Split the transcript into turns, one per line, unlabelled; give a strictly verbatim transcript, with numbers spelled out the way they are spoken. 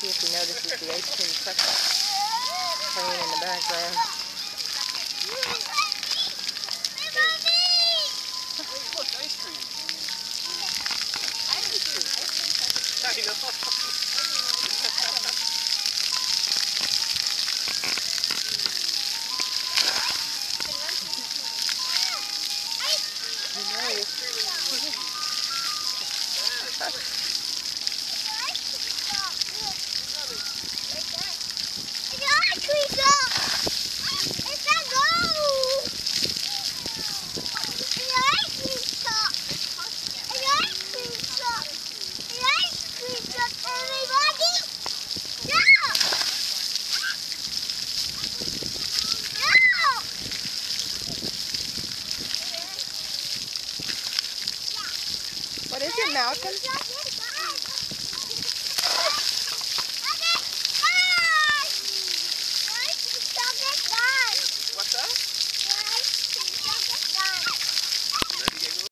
see if he notices the ice cream truck playing in the background.
Look, ice cream. Ice cream. Ice cream. I know.